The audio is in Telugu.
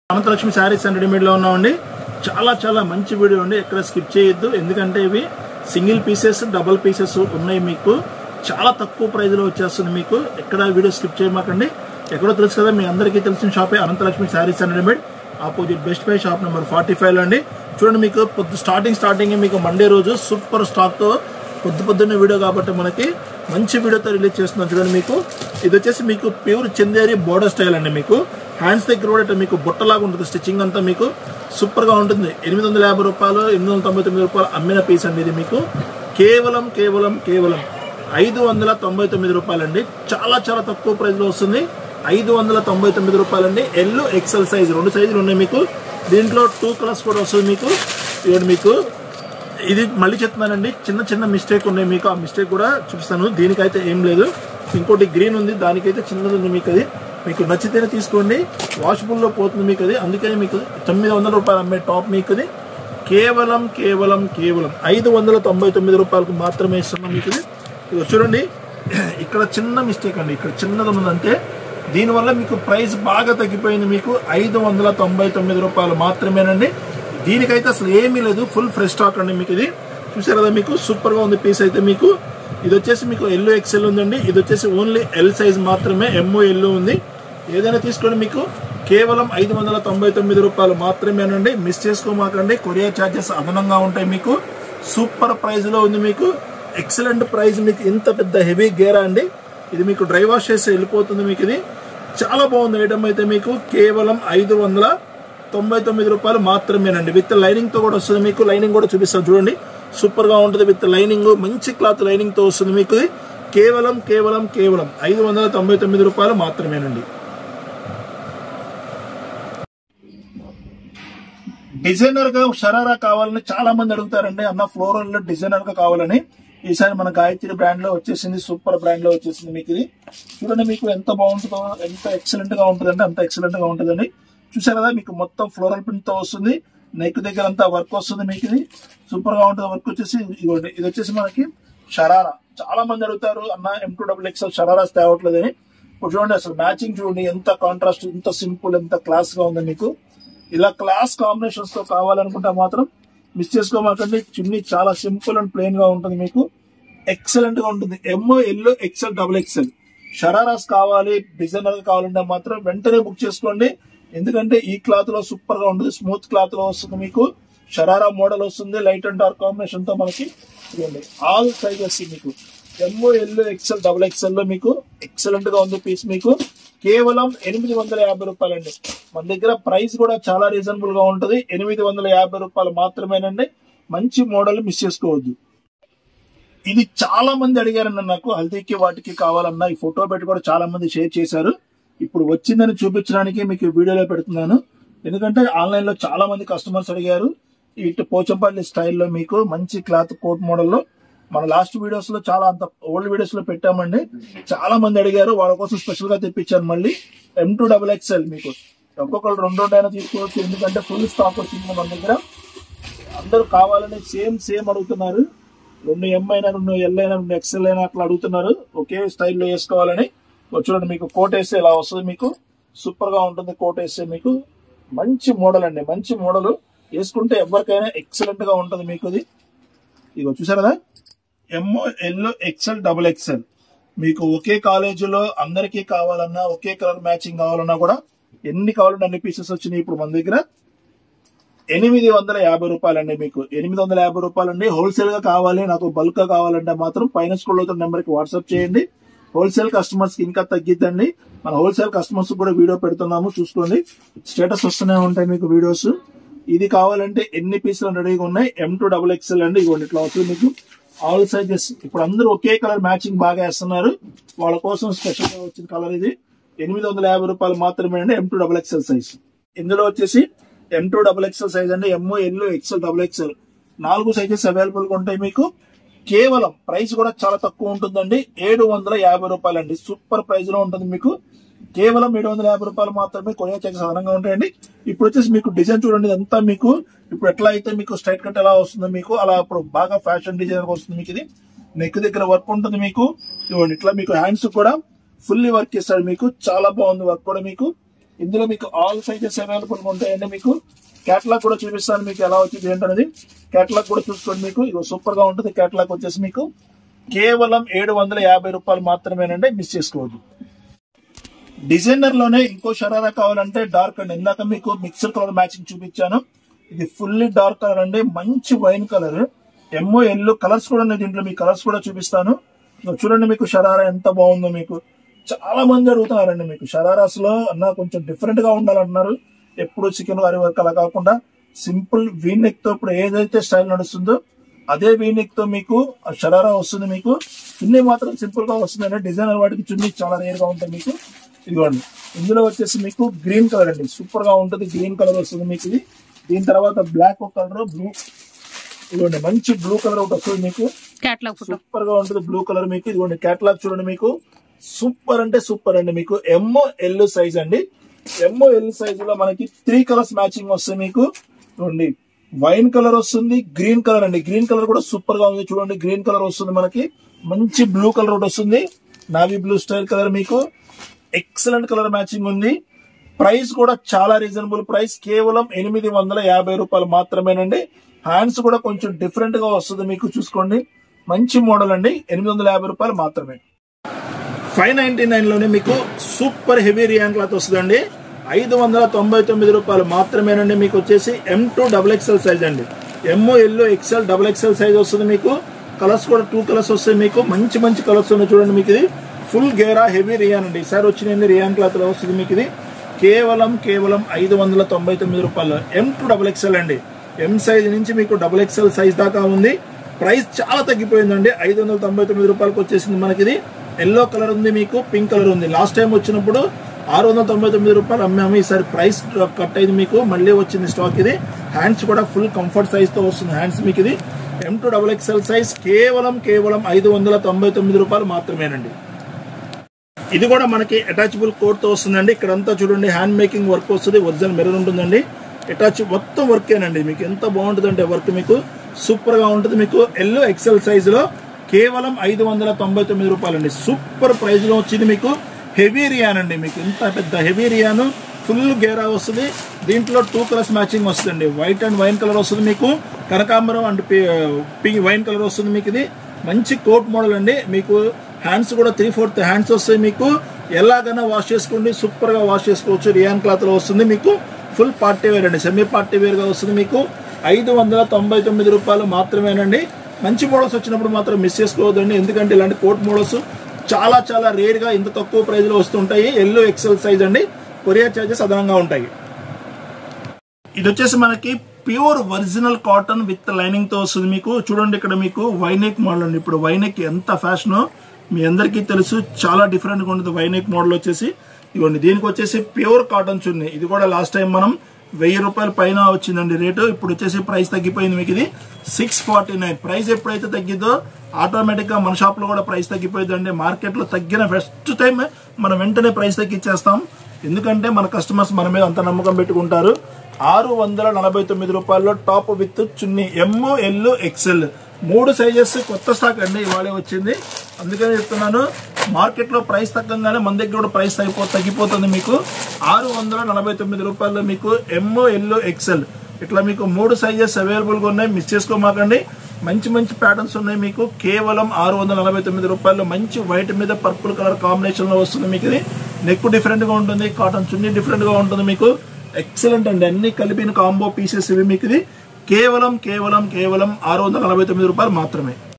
అనంతలక్ష్మి శారీస్ అండ్ రెడీమేడ్లో ఉన్నామండి. చాలా చాలా మంచి వీడియో అండి, ఎక్కడ స్కిప్ చేయొద్దు. ఎందుకంటే ఇవి సింగిల్ పీసెస్, డబుల్ పీసెస్ ఉన్నాయి. మీకు చాలా తక్కువ ప్రైజ్లో వచ్చేస్తుంది. మీకు ఎక్కడ వీడియో స్కిప్ చేయమాకండి. ఎక్కడో తెలుసు కదా, మీ అందరికీ తెలిసిన షాపే Ananthalakshmi sarees and readymade, opposite Best Buy shop number 45లో అండి. చూడండి, మీకు స్టార్టింగ్ మీకు మండే రోజు సూపర్ స్టాక్తో పొద్దున్నే వీడియో కాబట్టి మనకి మంచి వీడియోతో రిలీజ్ చేస్తున్నాం. చూడండి, మీకు ఇది వచ్చేసి మీకు ప్యూర్ చందేరి బోర్డర్ స్టైల్ అండి. మీకు హ్యాండ్స్ దగ్గర కూడా మీకు బుట్టలాగా ఉంటుంది. స్టిచ్చింగ్ అంతా మీకు సూపర్గా ఉంటుంది. 850 రూపాయలు, 899 రూపాయలు అమ్మిన పీస్ అండి. ఇది మీకు కేవలం 599 రూపాయలండి. చాలా చాలా తక్కువ ప్రైస్లో వస్తుంది. 599 రూపాయలండి. ఎల్ ఎక్సెల్ సైజ్, 2 సైజులు ఉన్నాయి మీకు. దీంట్లో 2 కలర్స్ కూడా వస్తుంది మీకు. ఇవ్వండి, మీకు ఇది మళ్ళీ చెప్తున్నానండి, చిన్న మిస్టేక్ ఉన్నాయి మీకు. ఆ మిస్టేక్ కూడా చూపిస్తాను. దీనికైతే ఏం లేదు. ఇంకోటి గ్రీన్ ఉంది, దానికైతే చిన్నది ఉంది. మీకు అది మీకు నచ్చితేనే తీసుకోండి, వాషబుల్లో పోతుంది మీకు అది. అందుకని మీకు 900 రూపాయలు అమ్మే టాప్ మీకు అది కేవలం 599 రూపాయలకు మాత్రమే ఇస్తున్నాం మీకు ఇది. చూడండి, ఇక్కడ చిన్న మిస్టేక్ అండి, ఇక్కడ చిన్నది ఉన్నదంటే దీనివల్ల మీకు ప్రైస్ బాగా తగ్గిపోయింది. మీకు 599 రూపాయలు మాత్రమేనండి. దీనికైతే అసలు ఏమీ లేదు, ఫుల్ ఫ్రెష్ స్టాక్ అండి. మీకు ఇది చూసారు కదా, మీకు సూపర్గా ఉంది పీస్ అయితే. మీకు ఇది వచ్చేసి మీకు ఎల్ ఎక్సెల్ ఉందండి. ఇది వచ్చేసి ఓన్లీ ఎల్ సైజ్ మాత్రమే, ఎంఓ ఎల్ ఉంది. ఏదైనా తీసుకోండి, మీకు కేవలం 599 రూపాయలు మాత్రమేనండి. మిస్ చేసుకోమాకండి. కొరియర్ ఛార్జెస్ అదనంగా ఉంటాయి. మీకు సూపర్ ప్రైస్లో ఉంది. మీకు ఎక్సలెంట్ ప్రైస్. మీకు ఇంత పెద్ద హెవీ గేరా అండి. ఇది మీకు డ్రై వాష్ చేసి వెళ్ళిపోతుంది. మీకు ఇది చాలా బాగుంది ఐటమ్ అయితే. మీకు కేవలం 599 రూపాయలు మాత్రమేనండి. విత్ లైనింగ్తో కూడా వస్తుంది. మీకు లైనింగ్ కూడా చూపిస్తాను చూడండి, సూపర్గా ఉంటుంది. విత్ లైనింగ్, మంచి క్లాత్ లైనింగ్తో వస్తుంది. మీకు కేవలం 599 రూపాయలు మాత్రమేనండి. డిజైనర్ గా షరారా కావాలని చాలా మంది అడుగుతారండి. అన్న ఫ్లోరల్ డిజైనర్ గా కావాలని. ఈసారి మన గాయత్రి బ్రాండ్ లో వచ్చేసింది, సూపర్ బ్రాండ్ లో వచ్చేసింది. మీకు ఇది చూడండి, మీకు ఎంత బాగుంటుందో, ఎంత ఎక్సలెంట్ గా ఉంటుందంటే అంత ఎక్సలెంట్ గా ఉంటుందండి. చూసారు కదా, మీకు మొత్తం ఫ్లోరల్ ప్రింట్ తో వస్తుంది. నెక్ దగ్గర అంతా వర్క్ వస్తుంది. మీకు ఇది సూపర్ గా ఉంటుంది. వర్క్ వచ్చేసి ఇదిగోండి, ఇది వచ్చేసి మనకి షరారా. చాలా మంది అడుగుతారు, అన్న M2XXL షరారాస్ తేవట్లేదని. ఇప్పుడు చూడండి, అసలు మ్యాచింగ్ చూడండి, ఎంత కాంట్రాస్ట్, ఎంత సింపుల్, ఎంత క్లాస్ గా ఉంది. మీకు ఇలా క్లాస్ కాంబినేషన్స్ తో కావాలనుకుంటే మాత్రం మిస్ చేసుకోమాకండి. చున్నీ చాలా సింపుల్ అండ్ ప్లెయిన్ గా ఉంటుంది. మీకు ఎక్సలెంట్ గా ఉంటుంది. ఎంఓ ఎల్ ఎక్సెల్ XXL షరారాస్ కావాలి, డిజైనర్ కావాలంటే మాత్రం వెంటనే బుక్ చేసుకోండి. ఎందుకంటే ఈ క్లాత్ లో సూపర్ గా ఉంటుంది. స్మూత్ క్లాత్ లో వస్తుంది. మీకు షరారా మోడల్ వస్తుంది. లైట్ అండ్ డార్క్ కాంబినేషన్ తో మనకి చూడండి, ఆల్ సైజెస్ మీకు ఎంఓ ఎల్ ఎక్సెల్ XXL లో మీకు ఎక్సలెంట్ గా ఉంది పీస్. మీకు కేవలం 850 రూపాయలండి. మన దగ్గర ప్రైస్ కూడా చాలా రీజనబుల్ గా ఉంటుంది. 850 రూపాయలు మాత్రమేనండి. మంచి మోడల్ మిస్ చేసుకోవద్దు. ఇది చాలా మంది అడిగారన్న, నాకు హల్దీకి వాటికి కావాలన్నా ఈ ఫోటో పెట్టి కూడా చాలా మంది షేర్ చేశారు. ఇప్పుడు వచ్చిందని చూపించడానికి మీకు వీడియోలో పెడుతున్నాను. ఎందుకంటే ఆన్లైన్ లో చాలా మంది కస్టమర్స్ అడిగారు. ఇటు పోచంపల్లి స్టైల్లో మీకు మంచి క్లాత్ కోట్ మోడల్లో మన లాస్ట్ వీడియోస్ లో, చాలా అంత ఓల్డ్ వీడియోస్ లో పెట్టామండి. చాలా మంది అడిగారు, వాళ్ళ కోసం స్పెషల్ గా తెప్పించాను మళ్ళీ. M2XXL మీకు ఒక్కొక్కరు 2 అయినా తీసుకోవచ్చు. ఎందుకంటే ఫుల్ స్టాక్ వచ్చింది మన దగ్గర. అందరూ కావాలని సేమ్ అడుగుతున్నారు. 2 M అయినా, 2 L అయినా, 2 XL అయినా అట్లా అడుగుతున్నారు, ఒకే స్టైల్లో వేసుకోవాలని. చూడండి, మీకు కోట్ వేస్తే ఇలా వస్తుంది. మీకు సూపర్ గా ఉంటుంది. కోట్ వేస్తే మీకు మంచి మోడల్ అండి. మంచి మోడల్ వేసుకుంటే ఎవరికైనా ఎక్సలెంట్ గా ఉంటుంది. మీకు ఇది ఇగో చూసారు కదా, ఎంఓ ఎల్ ఎక్సెల్ XXL మీకు ఒకే కాలేజీలో అందరికీ కావాలన్నా, ఒకే కలర్ మ్యాచింగ్ కావాలన్నా కూడా ఎన్ని కావాలంటే అన్ని పీసెస్ వచ్చినాయి. ఇప్పుడు మన దగ్గర 850 రూపాయలండి. మీకు 850 రూపాయలండి. హోల్సేల్ గా కావాలి, నాకు బల్క్ గా కావాలంటే మాత్రం పైన స్క్రోల్ అవుతున్న నెంబర్ కి వాట్సాప్ చేయండి. హోల్సేల్ కస్టమర్స్ కి ఇంకా తగ్గిద్దండి. మన హోల్సేల్ కస్టమర్స్ కూడా వీడియో పెడుతున్నాము, చూసుకోండి. స్టేటస్ వస్తూనే ఉంటాయి మీకు వీడియోస్. ఇది కావాలంటే ఎన్ని పీసులు రెడీగా ఉన్నాయి. M2XXL అండి. ఇవ్వండి, ఇట్లా వస్తుంది మీకు ఆల్ సైజెస్. ఇప్పుడు అందరూ ఒకే కలర్ మ్యాచింగ్ బాగా వేస్తున్నారు. వాళ్ళ కోసం స్పెషల్ గా వచ్చిన కలర్ ఇది. 850 రూపాయలు మాత్రమే అండి. M2XXL size. ఇందులో వచ్చేసి M2XXL సైజ్ అండి. ఎంఓ L XL XXL 4 sizes available గా ఉంటాయి. మీకు కేవలం ప్రైస్ కూడా చాలా తక్కువ ఉంటుందండి. 750 రూపాయలండి. సూపర్ ప్రైస్ లో ఉంటుంది. మీకు కేవలం 750 రూపాయలు మాత్రమే. కొరియర్ ఛార్జెస్ అదనంగా ఉంటాయండి. ఇప్పుడు వచ్చేసి మీకు డిజైన్ చూడండి, ఇదంతా మీకు ఇప్పుడు ఎట్లా అయితే మీకు స్ట్రైట్ కట్ ఎలా వస్తుందో మీకు అలా ఇప్పుడు బాగా ఫ్యాషన్ డిజైన్ వస్తుంది. మీకు ఇది నెక్ దగ్గర వర్క్ ఉంటుంది. మీకు ఇవ్వండి, ఇట్లా మీకు హ్యాండ్స్ కూడా ఫుల్లీ వర్క్ చేస్తాడు. మీకు చాలా బాగుంది వర్క్ కూడా. మీకు ఇందులో మీకు ఆల్ సైజెస్ అవైలబుల్ గా ఉంటాయండి. మీకు క్యాటలాగ్ కూడా చూపిస్తాను మీకు ఎలా వచ్చింది ఏంటనేది. క్యాటలాగ్ కూడా చూసుకోండి. మీకు ఇది సూపర్ గా ఉంటుంది. క్యాటలాగ్ వచ్చేసి మీకు కేవలం 750 రూపాయలు మాత్రమేనండి, మిస్ చేసుకోవద్దు. డిజైనర్ లోనే ఇంకో షరారా కావాలంటే డార్క్ అండి. ఇందాక మీకు మిక్సర్ కలర్ మ్యాచింగ్ చూపించాను. ఇది ఫుల్లీ డార్క్ కలర్ అండి, మంచి వైన్ కలర్, ఎమ్మో ఎల్లో కలర్స్ కూడా ఉన్నాయి దీంట్లో. మీకు కలర్స్ కూడా చూపిస్తాను. చూడండి మీకు షరారా ఎంత బాగుందో. మీకు చాలా మంది అడుగుతున్నారండి మీకు షరారాస్ లో అన్న కొంచెం డిఫరెంట్ గా ఉండాలంటున్నారు. ఎప్పుడు చికెన్ వారి వర్క్ అలా కాకుండా సింపుల్ వీనెక్ తో ఇప్పుడు ఏదైతే స్టైల్ నడుస్తుందో అదే వీనెక్ తో మీకు షరారా వస్తుంది. మీకు చున్నీ మాత్రం సింపుల్ గా వస్తుంది. డిజైనర్ వాటికి చున్నీ చాలా రేర్ గా ఉంటాయి. మీకు ఇదిగోండి, ఇందులో వచ్చేసి మీకు గ్రీన్ కలర్ అండి, సూపర్ గా ఉంటుంది. గ్రీన్ కలర్ వస్తుంది మీకు ఇది. దీని తర్వాత బ్లాక్ కలర్, బ్లూ, ఇదిగోండి మంచి బ్లూ కలర్ ఒకటి వస్తుంది మీకు. సూపర్ గా ఉంటుంది బ్లూ కలర్ మీకు. ఇదిగోండి క్యాటలాగ్ చూడండి. మీకు సూపర్ అంటే సూపర్ అండి. మీకు ఎంఓ ఎల్ సైజ్ అండి. ఎంఓ ఎల్ సైజ్ లో మనకి 3 కలర్స్ మ్యాచింగ్ వస్తాయి మీకు. చూడండి వైన్ కలర్ వస్తుంది, గ్రీన్ కలర్ అండి. గ్రీన్ కలర్ కూడా సూపర్ గా ఉంది. చూడండి గ్రీన్ కలర్ వస్తుంది మనకి. మంచి బ్లూ కలర్ ఒకటి వస్తుంది, నావీ బ్లూ స్టైల్ కలర్. మీకు ఎక్సలెంట్ కలర్ మ్యాచింగ్ ఉంది. ప్రైస్ కూడా చాలా రీజనబుల్ ప్రైస్, కేవలం 850 రూపాయలు మాత్రమేనండి. హ్యాండ్స్ కూడా కొంచెం డిఫరెంట్ గా వస్తుంది మీకు. చూసుకోండి మంచి మోడల్ అండి. 850 రూపాయలు మాత్రమే. 599 లోనే మీకు సూపర్ హెవీ రియాన్ క్లాత్ వస్తుందండి. 599 రూపాయలు మాత్రమేనండి. మీకు వచ్చేసి M2 XXL సైజ్ అండి. ఎంఓ ఎల్లో ఎక్స్ఎల్ XXL సైజ్ వస్తుంది మీకు. కలర్స్ కూడా 2 కలర్స్ వస్తాయి మీకు. మంచి మంచి కలర్స్ ఉన్నాయి చూడండి. మీకు ఇది ఫుల్ గేరా హెవీ రియాన్ అండి. ఈసారి వచ్చిన రియాన్ క్లాత్ లో వస్తుంది మీకు. ఇది కేవలం 599 రూపాయలు. M2 XXL అండి. ఎం సైజ్ నుంచి మీకు XXL సైజ్ దాకా ఉంది. ప్రైస్ చాలా తగ్గిపోయిందండి. 599 రూపాయలకు వచ్చేసింది మనకి. ఇది ఎల్లో కలర్ ఉంది మీకు, పింక్ కలర్ ఉంది. లాస్ట్ టైం వచ్చినప్పుడు 699 రూపాయలు అమ్మాము. ఈసారి ప్రైస్ కట్ అయింది మీకు, మళ్ళీ వచ్చింది స్టాక్. ఇది హ్యాండ్స్ కూడా ఫుల్ కంఫర్ట్ సైజ్ తో వస్తుంది హ్యాండ్స్ మీకు. ఇది M2 XXL సైజ్ కేవలం 599 రూపాయలు మాత్రమేనండి. ఇది కూడా మనకి అటాచబుల్ కోట్ తో వస్తుందండి. ఇక్కడంతా చూడండి హ్యాండ్ మేకింగ్ వర్క్ వస్తుంది. ఒరిజినల్ మిర్రర్ ఉంటుందండి. అటాచ్ మొత్తం వర్కేనండి. మీకు ఎంత బాగుంటుంది అంటే వర్క్ మీకు సూపర్ గా ఉంటుంది. మీకు ఎల్లో XL సైజ్ లో కేవలం 599 రూపాయలు అండి. సూపర్ ప్రైజ్ లో వచ్చింది మీకు. హెవీ రియాన్ అండి. మీకు ఇంత పెద్ద హెవీ రియాన్, ఫుల్ గేరా వస్తుంది. దీంట్లో 2 కలర్స్ మ్యాచింగ్ వస్తుంది. వైట్ అండ్ వైన్ కలర్ వస్తుంది మీకు. కనకాంబరం అండ్ పింక్ వైన్ కలర్ వస్తుంది మీకు. ఇది మంచి కోట్ మోడల్ అండి. మీకు హ్యాండ్స్ కూడా 3/4 హ్యాండ్స్ వస్తాయి మీకు. ఎలాగైనా వాష్ చేసుకోండి, సూపర్ గా వాష్ చేసుకోవచ్చు. రియాన్ క్లాత్ లో వస్తుంది మీకు. ఫుల్ పార్టీ వేర్ అండి, సెమీ పార్టీ వేర్ గా వస్తుంది మీకు. 599 రూపాయలు మాత్రమేనండి. మంచి మోడల్స్ వచ్చినప్పుడు మాత్రం మిస్ చేసుకోవద్దండి. ఎందుకంటే ఇలాంటి కోట్ మోడల్స్ చాలా చాలా రేర్ గా ఇంత తక్కువ ప్రైస్ లో వస్తుంటాయి. ఎల్లో XL సైజ్ అండి. కొరియర్ చార్జెస్ అదనంగా ఉంటాయి. ఇది వచ్చేసి మనకి pure original cotton with lining తో వస్తుంది మీకు. చూడండి ఇక్కడ మీకు వైనెక్ మోడల్ అండి. ఇప్పుడు వైనెక్ ఎంత ఫ్యాషన్ మీ అందరికీ తెలుసు. చాలా డిఫరెంట్ గా ఉంటుంది వైనెక్ మోడల్ వచ్చేసి. ఇవ్వండి దీనికి వచ్చేసి ప్యూర్ కాటన్ చున్నీ. ఇది కూడా లాస్ట్ టైం మనం 1000 రూపాయల పైన వచ్చిందండి రేటు. ఇప్పుడు వచ్చేసి ప్రైస్ తగ్గిపోయింది మీకు. ఇది 649. ప్రైస్ ఎప్పుడైతే తగ్గిద్దో ఆటోమేటిక్ గా మన షాప్ లో కూడా ప్రైస్ తగ్గిపోయిందండి. మార్కెట్ లో తగ్గిన ఫస్ట్ టైం మనం వెంటనే ప్రైస్ తగ్గించేస్తాం. ఎందుకంటే మన కస్టమర్స్ మన మీద అంత నమ్మకం పెట్టుకుంటారు. 649 రూపాయల్లో టాప్ విత్ చున్నీ ఎంఓ ఎల్ XL 3 సైజెస్ కొత్త స్టాక్ అండి. ఇవాళే వచ్చింది, అందుకని చెప్తున్నాను. మార్కెట్ లో ప్రైస్ తగ్గంగానే మన దగ్గర కూడా ప్రైస్ తగ్గిపోతుంది మీకు. 649 రూపాయల్లో మీకు ఎంఓ ఎల్ XL ఇట్లా మీకు 3 సైజెస్ అవైలబుల్ గా ఉన్నాయి. మిస్ చేసుకోమాకండి. మంచి మంచి ప్యాటర్న్స్ ఉన్నాయి మీకు. కేవలం 649 రూపాయల్లో మంచి వైట్ మీద పర్పుల్ కలర్ కాంబినేషన్ లో వస్తుంది మీకు. ఇది నెక్ డిఫరెంట్ గా ఉంటుంది, కాటన్ చున్నీ డిఫరెంట్ గా ఉంటుంది మీకు. ఎక్సలెంట్ అండి. అన్ని కలిపిన కాంబో పీసెస్ ఇవి మీకు. ఇది కేవలం 649 రూపాయలు మాత్రమే.